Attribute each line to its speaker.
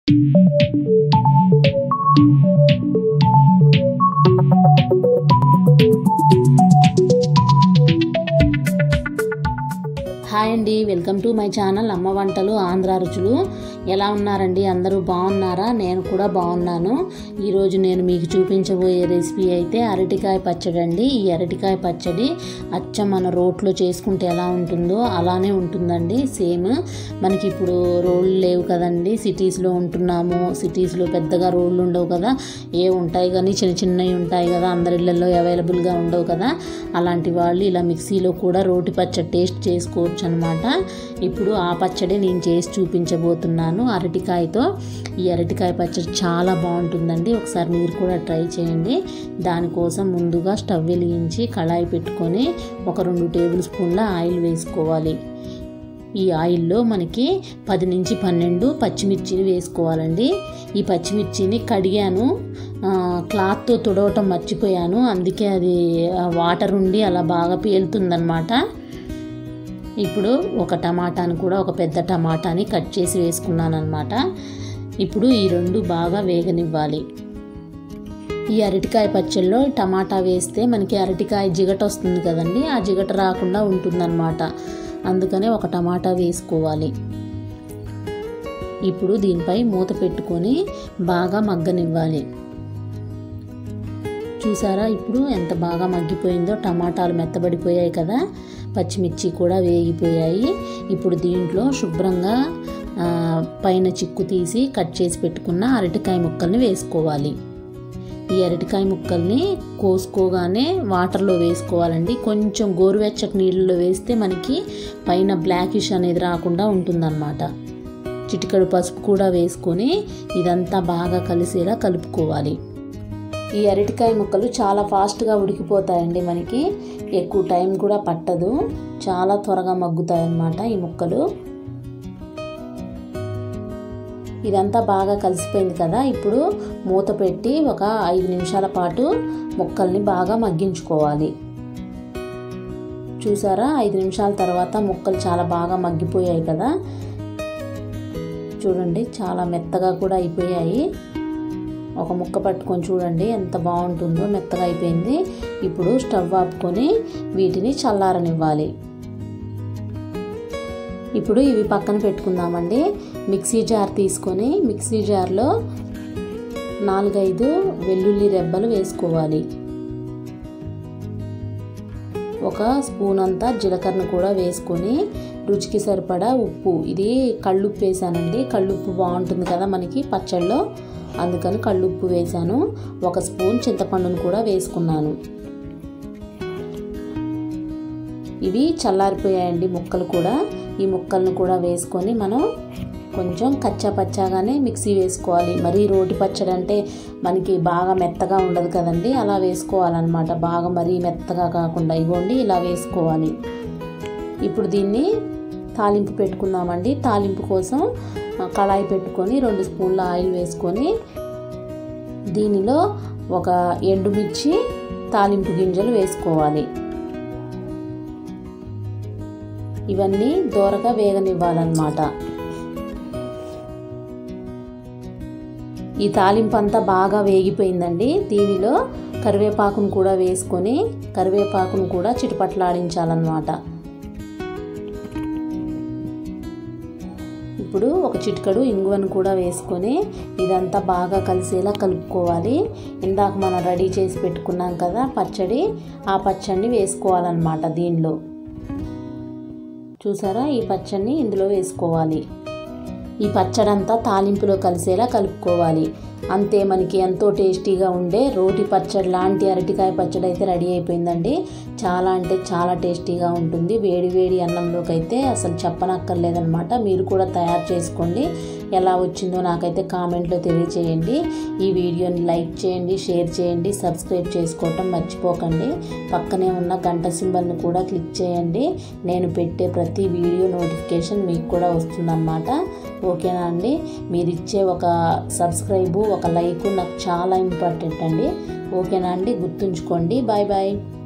Speaker 1: Hi అండి, welcome to my channel అమ్మ వంటలు ఆంధ్ర రుచులు. ఎలా ఉన్నారండి? అందరూ బాగున్నారా? నేను కూడా బాగున్నాను. ఈరోజు నేను మీకు చూపించబోయే రెసిపీ అయితే అరటికాయ పచ్చడి అండి. ఈ అరటికాయ పచ్చడి అచ్చం మన రోట్లో చేసుకుంటే ఎలా ఉంటుందో అలానే ఉంటుందండి. సేమ్ మనకి ఇప్పుడు రోళ్ళు లేవు కదండి, సిటీస్లో ఉంటున్నాము. సిటీస్లో పెద్దగా రోళ్ళు ఉండవు కదా, ఏ ఉంటాయి కానీ చిన్న చిన్నవి ఉంటాయి కదా, అందరి ఇళ్ళల్లో అవైలబుల్గా ఉండవు కదా. అలాంటి వాళ్ళు ఇలా మిక్సీలో కూడా రోటి పచ్చడి టేస్ట్ చేసుకోవచ్చు అన్నమాట. ఇప్పుడు ఆ పచ్చడి నేను చేసి చూపించబోతున్నాను అరటికాయతో. ఈ అరటికాయ పచ్చడి చాలా బాగుంటుందండి, ఒకసారి మీరు కూడా ట్రై చేయండి. దానికోసం ముందుగా స్టవ్ వెలిగించి కళాయి పెట్టుకొని ఒక 2 టేబుల్ స్పూన్ల ఆయిల్ వేసుకోవాలి. ఈ ఆయిల్లో మనకి 10 నుంచి 12 పచ్చిమిర్చిని వేసుకోవాలండి. ఈ పచ్చిమిర్చిని కడిగాను, క్లాత్తో తుడవటం మర్చిపోయాను, అందుకే అది వాటర్ ఉండి అలా బాగా పేలుతుందన్నమాట. ఇప్పుడు ఒక టమాటాను కూడా, ఒక పెద్ద టమాటాని కట్ చేసి వేసుకున్నాను అన్నమాట. ఇప్పుడు ఈ 2 బాగా వేగనివ్వాలి. ఈ అరటికాయ పచ్చడిలో టమాటా వేస్తే మనకి అరటికాయ జిగట వస్తుంది కదండి, ఆ జిగట రాకుండా ఉంటుందన్నమాట. అందుకనే ఒక టమాటా వేసుకోవాలి. ఇప్పుడు దీనిపై మూత పెట్టుకొని బాగా మగ్గనివ్వాలి. చూసారా ఇప్పుడు ఎంత బాగా మగ్గిపోయిందో, టమాటాలు మెత్తబడిపోయాయి కదా, పచ్చిమిర్చి కూడా వేగిపోయాయి. ఇప్పుడు దీంట్లో శుభ్రంగా పైన చిక్కు తీసి కట్ చేసి పెట్టుకున్న అరటికాయ ముక్కల్ని వేసుకోవాలి. ఈ అరటికాయ ముక్కల్ని కోసుకోగానే వాటర్లో వేసుకోవాలండి. కొంచెం గోరువెచ్చటి నీళ్ళలో వేస్తే మనకి పైన బ్లాకిష్ అనేది రాకుండా ఉంటుందన్నమాట. చిటికెడు పసుపు కూడా వేసుకొని ఇదంతా బాగా కలిసేలా కలుపుకోవాలి. ఈ అరటికాయ ముక్కలు చాలా ఫాస్ట్గా ఉడికిపోతాయండి, మనకి ఎక్కువ టైం కూడా పట్టదు, చాలా త్వరగా మగ్గుతాయి అన్నమాట ఈ ముక్కలు. ఇదంతా బాగా కలిసిపోయింది కదా, ఇప్పుడు మూత పెట్టి ఒక 5 నిమిషాల పాటు ముక్కల్ని బాగా మగ్గించుకోవాలి. చూసారా 5 నిమిషాల తర్వాత ముక్కలు చాలా బాగా మగ్గిపోయాయి కదా, చూడండి చాలా మెత్తగా కూడా అయిపోయాయి. ఒక ముక్క పట్టుకొని చూడండి ఎంత బాగుంటుందో, మెత్తగా అయిపోయింది. ఇప్పుడు స్టవ్ ఆపుకొని వీటిని చల్లారనివ్వాలి. ఇప్పుడు ఇవి పక్కన పెట్టుకుందామండి. మిక్సీ జార్ తీసుకొని మిక్సీ జార్లో 4-5 వెల్లుల్లి రెబ్బలు వేసుకోవాలి. ఒక స్పూన్ అంతా జీలకర్ర కూడా వేసుకొని రుచికి సరిపడా ఉప్పు, ఇది కళ్ళుప్పు వేసానండి. కళ్ళుప్పు బాగుంటుంది కదా మనకి పచ్చళ్ళలో, అందుకని కళ్ళుప్పు వేసాను. 1 స్పూన్ చింతపండును కూడా వేసుకున్నాను. ఇవి చల్లారిపోయాయండి ముక్కలు కూడా. ఈ ముక్కలను కూడా వేసుకొని మనం కొంచెం కచ్చా పచ్చాగానే మిక్సీ వేసుకోవాలి. మరీ రోటి పచ్చడి అంటే మనకి బాగా మెత్తగా ఉండదు కదండి, అలా వేసుకోవాలన్నమాట. బాగా మరీ మెత్తగా కాకుండా ఇవ్వండి ఇలా వేసుకోవాలి. ఇప్పుడు దీన్ని తాలింపు పెట్టుకుందామండి. తాలింపు కోసం కళాయి పెట్టుకొని 2 స్పూన్ల ఆయిల్ వేసుకొని దీనిలో ఒక ఎండుమిర్చి, తాలింపు గింజలు వేసుకోవాలి. ఇవన్నీ దోరగా వేగనివ్వాలన్నమాట. ఈ తాలింపు అంతా బాగా వేగిపోయిందండి. దీనిలో కరివేపాకును కూడా వేసుకొని కరివేపాకును కూడా చిటపట్లాడించాలన్నమాట. ఇప్పుడు ఒక చిటికెడు ఇంగువను కూడా వేసుకొని ఇదంతా బాగా కలిసేలా కలుపుకోవాలి. ఇందాక మనం రెడీ చేసి పెట్టుకున్నాం కదా పచ్చడి, ఆ పచ్చడిని వేసుకోవాలన్నమాట దీనిలో. చూసారా ఈ పచ్చడిని ఇందులో వేసుకోవాలి. ఈ పచ్చడంతా తాలింపులో కలిసేలా కలుపుకోవాలి. అంతే, మనకి ఎంతో టేస్టీగా ఉండే రోటి పచ్చడి లాంటి అరటికాయ పచ్చడి అయితే రెడీ అయిపోయిందండి. చాలా అంటే చాలా టేస్టీగా ఉంటుంది. వేడి వేడి అన్నంలోకి అయితే అసలు చెప్పనక్కర్లేదన్నమాట. మీరు కూడా తయారు చేసుకోండి. ఎలా వచ్చిందో నాకైతే కామెంట్లో తెలియచేయండి. ఈ వీడియోని లైక్ చేయండి, షేర్ చేయండి, సబ్స్క్రైబ్ చేసుకోవటం మర్చిపోకండి. పక్కనే ఉన్న గంట సింబల్ని కూడా క్లిక్ చేయండి. నేను పెట్టే ప్రతి వీడియో నోటిఫికేషన్ మీకు కూడా వస్తుందన్నమాట. ఓకేనా అండి? మీరు ఇచ్చే ఒక సబ్స్క్రైబు, ఒక లైక్ నాకు చాలా ఇంపార్టెంట్ అండి. ఓకేనా అండి? గుర్తుంచుకోండి. Bye bye.